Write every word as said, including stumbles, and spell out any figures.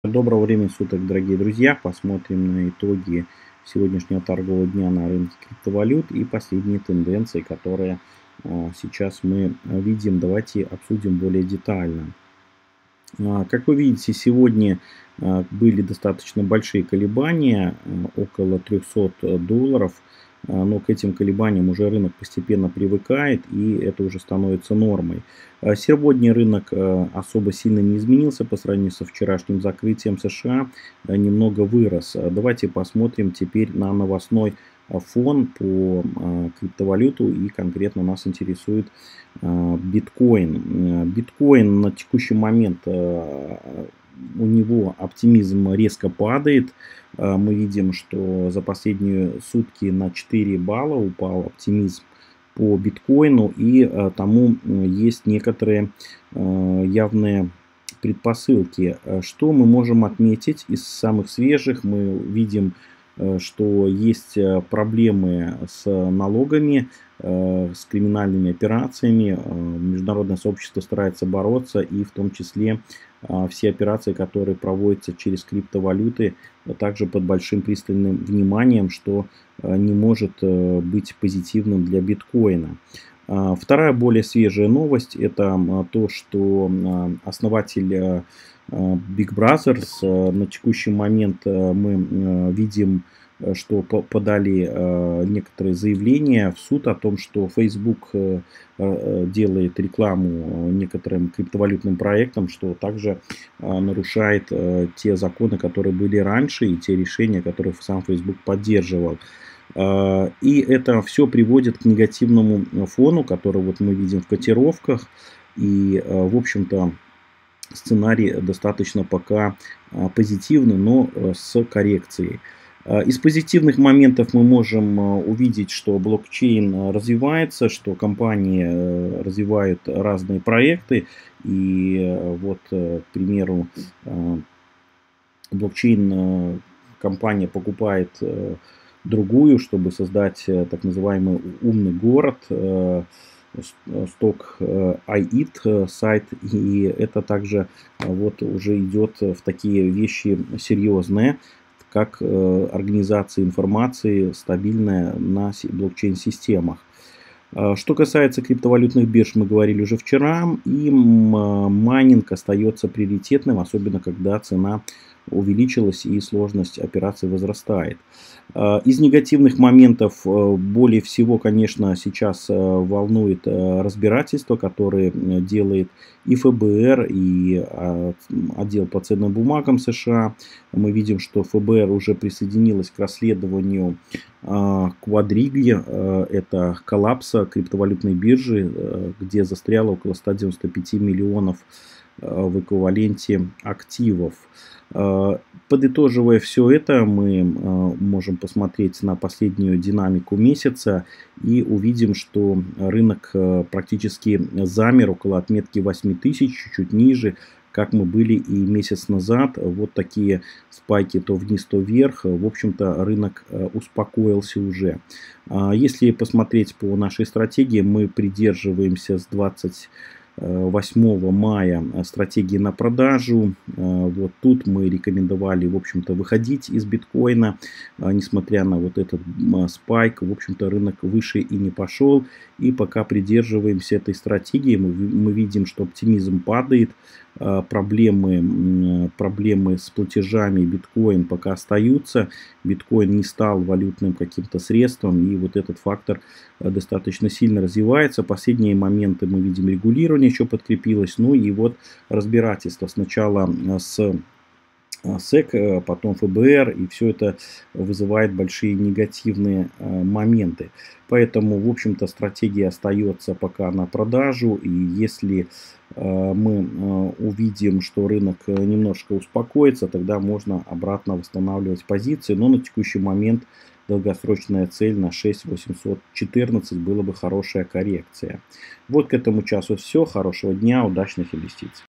Доброго времени суток, дорогие друзья! Посмотрим на итоги сегодняшнего торгового дня на рынке криптовалют и последние тенденции, которые а, сейчас мы видим. Давайте обсудим более детально. А, как вы видите, сегодня а, были достаточно большие колебания, а, около трёхсот долларов. А, Но к этим колебаниям уже рынок постепенно привыкает, и это уже становится нормой. А, Сегодня рынок а, особо сильно не изменился по сравнению со вчерашним закрытием США, а, немного вырос. А, Давайте посмотрим теперь на новостной а, фон по а, криптовалюту, и конкретно нас интересует а, биткоин. А, Биткоин на текущий момент, а, у него оптимизм резко падает. А, Мы видим, что за последние сутки на четыре балла упал оптимизм по биткоину, и а, тому м, есть некоторые а, явные предпосылки. А Что мы можем отметить из самых свежих? Мы видим, э, что есть э, проблемы с налогами, э, с криминальными операциями. Э, Международное сообщество старается бороться, и в том числе а, все операции, которые проводятся через криптовалюты, а также под большим пристальным вниманием, что а, не может э, быть позитивным для биткоина. А, Вторая более свежая новость — это м, то, что а, основатель а, а, Big Brothers, а, на текущий момент а, мы м, видим, э, что по- подали а, некоторые заявления в суд о том, что Facebook э, э, делает рекламу э, некоторым криптовалютным проектам, что также а, нарушает э, те законы, которые были раньше, и те решения, которые сам Facebook поддерживал. А, И это все приводит к негативному э, фону, который вот мы видим в котировках. И, э, в общем-то, сценарий достаточно пока а, позитивный, но э, с коррекцией. А, Из позитивных моментов мы можем а, увидеть, что блокчейн а, развивается, что компании э, развивают разные проекты. И э, вот, э, к примеру, а, блокчейн э, компания покупает э, другую, чтобы создать э, так называемый умный город, э, сток ай и ти э, сайт, и это также э, вот уже идет в такие вещи серьезные, как э, организация информации стабильная на си- блокчейн-системах. А, Что касается криптовалютных бирж, мы говорили уже вчера, и м, а, майнинг остается приоритетным, особенно когда цена увеличилась и сложность операций возрастает. А, Из негативных моментов э, более всего, конечно, сейчас э, волнует э, разбирательство, которое э, делает и эф бэ эр, и а, м, отдел по ценным бумагам США. Мы видим, что эф бэ эр уже присоединилась к расследованию Quadriga, это коллапса криптовалютной биржи, э, где застряло около ста девяноста пяти миллионов э, в эквиваленте активов. Э, Подытоживая все это, мы э, можем посмотреть на последнюю динамику месяца и увидим, что рынок э, практически замер около отметки восьми тысяч, чуть-чуть ниже, как мы были и месяц назад. Вот такие спайки то вниз, то вверх. В общем-то, рынок э, успокоился уже. А Если посмотреть по нашей стратегии, мы придерживаемся с двадцать восьмого мая стратегии на продажу. А, Вот тут мы рекомендовали, в общем-то, выходить из биткоина, а, несмотря на вот этот м, спайк. В общем-то, рынок выше и не пошел. И пока придерживаемся этой стратегии, мы, ви- мы видим, что оптимизм падает, а, проблемы, м, проблемы с платежами биткоин пока остаются. Биткоин не стал валютным каким-то средством, и вот этот фактор э, достаточно сильно развивается. Последние моменты мы видим, регулирование еще подкрепилось, ну и вот разбирательство сначала э, с а, сэк, э, потом эф бэ эр, и все это вызывает большие негативные э, моменты. Поэтому, в общем-то, стратегия остается пока на продажу, и если э, мы э, увидим, что рынок э, немножко успокоится, тогда можно обратно восстанавливать позиции, но на текущий момент долгосрочная цель на шесть тысяч восемьсот четырнадцать было бы хорошая коррекция. Вот к этому часу все. Хорошего дня, удачных инвестиций.